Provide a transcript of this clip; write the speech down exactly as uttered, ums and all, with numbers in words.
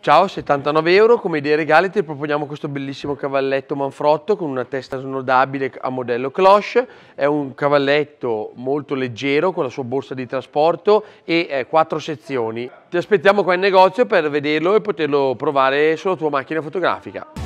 Ciao, settantanove euro, come idee regali ti proponiamo questo bellissimo cavalletto manfrotto con una testa snodabile a modello cloche. È un cavalletto molto leggero con la sua borsa di trasporto e eh, quattro sezioni. Ti aspettiamo qua in negozio per vederlo e poterlo provare sulla tua macchina fotografica.